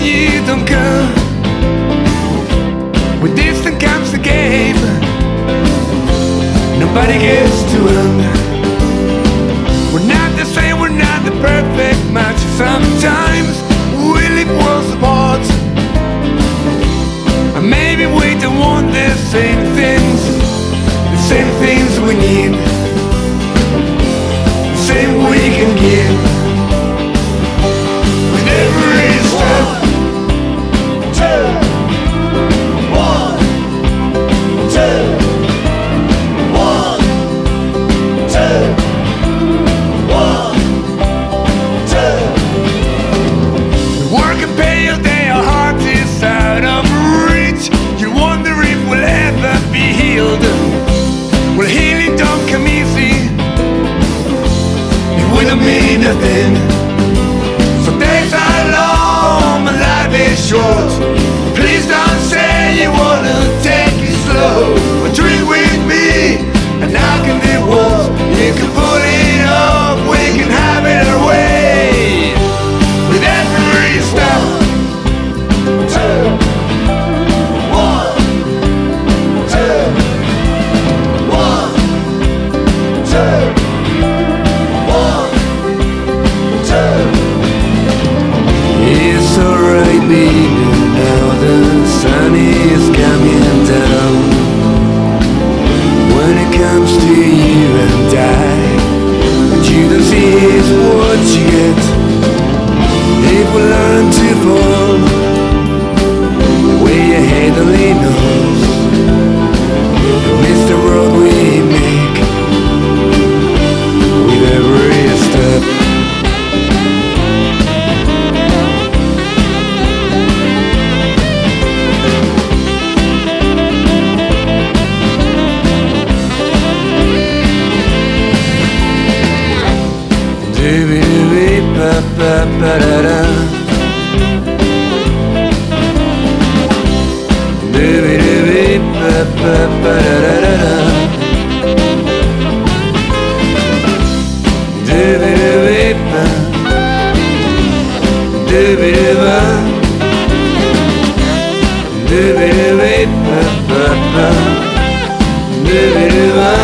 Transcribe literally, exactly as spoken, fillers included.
you don't come. With distance comes the game. Nobody gets to run. We're not the same, we're not the perfect match. Sometimes we live worlds apart, and maybe we don't want the same things, the same things we need, the same we can give. With every step, two, one, two, one, two, one, two. We work and pay your day, our heart is out of reach. You wonder if we'll ever be healed. Well, healing don't come easy, it will not mean nothing. So days are long, my life is short. Please don't say you wanna take it slow. But drink with me, and I can do walls. You can pull it up, we can have it our way. With every step, two, one, two, one, two, one, two. It's alright, baby, now the sun is coming down. When it comes to you and I, what you don't see is what you get. If we learn to fall, the way your head only knows, and miss the road we make with every step. Do-be-do-be-ba-ba-ba-da-da. Do-be-do-be-ba-ba-ba-da-da-da. Do-be-do-be-ba, do-be-do-ba, do-be-do-be-ba-ba-ba, do-be-do-ba.